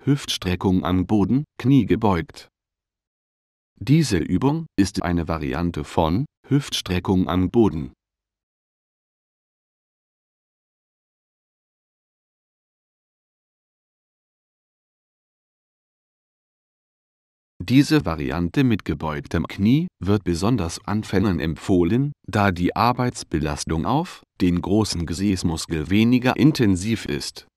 Hüftstreckung am Boden, Knie gebeugt. Diese Übung ist eine Variante von Hüftstreckung am Boden. Diese Variante mit gebeugtem Knie wird besonders Anfängern empfohlen, da die Arbeitsbelastung auf den großen Gesäßmuskel weniger intensiv ist.